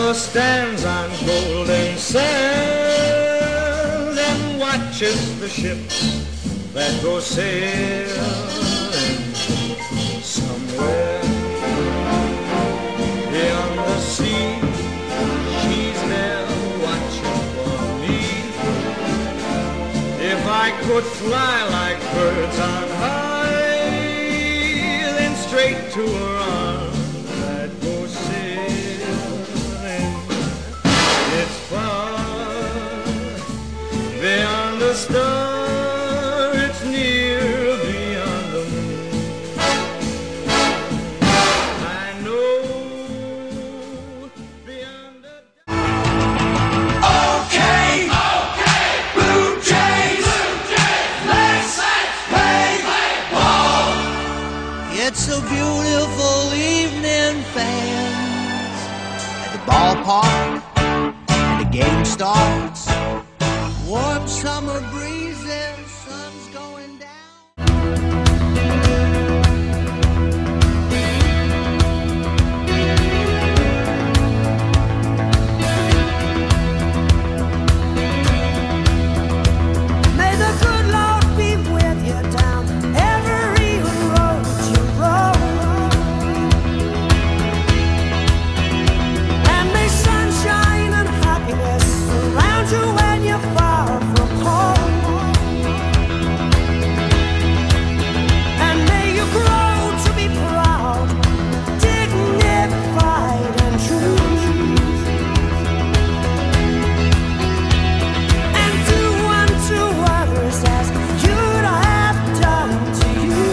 Mama stands on golden sand and watches the ships that go sailing somewhere beyond the sea. She's there watching for me. If I could fly like birds on high, then straight to her arms I'd go sailing. It's far beyond the star, it's near beyond the moon. I know beyond the... Okay, Blue Jays, let's play ball. It's a beautiful evening, fans, at the ballpark, and the game starts. Warm summer breezes, sun's going down. May the good Lord be with you down every road you roll. And may sunshine and happiness surround you when you're far from home. And may you grow to be proud, dignified and true. And do unto others as you'd have done to you.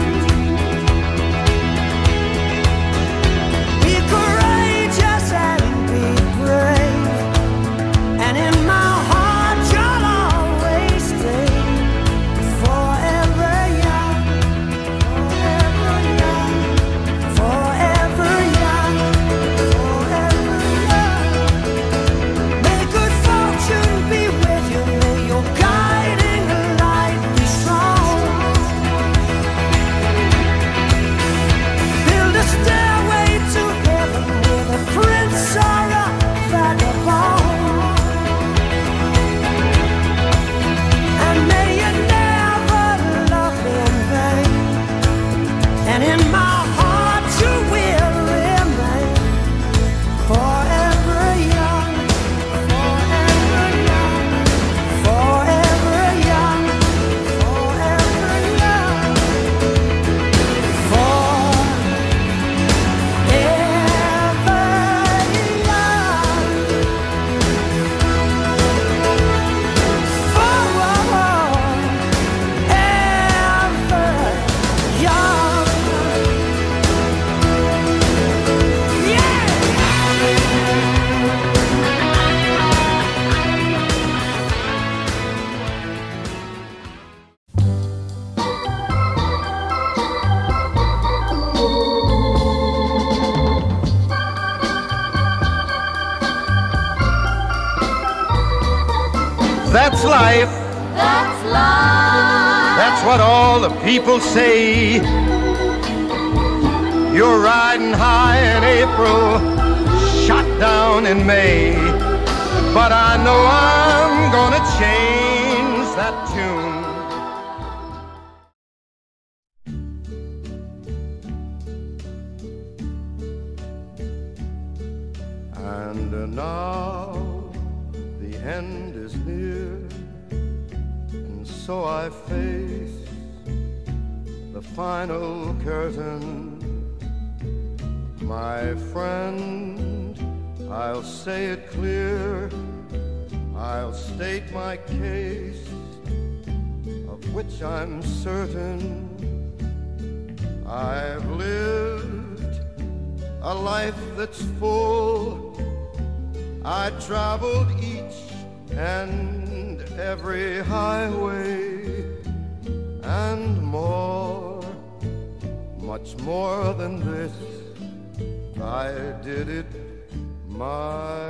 Be courageous and be brave, and in my heart you'll always stay forever young, forever young, forever young, forever young. May good fortune be with you, may your guiding light be strong. Build a stairway to heaven with a prince or a vagabond. And may you never love in vain, and in my heart you will remain forever young, forever young, forever young, forever young, That's life, That's life. that's what all the people say. You're riding high in April, shot down in May. But I know I'm gonna change that tune. And now the end is near, and so I face the final curtain. My friend, I'll say it clear, I'll state my case, of which I'm certain. I've lived a life that's full. I traveled each and every highway, and more, much more than this, I did it my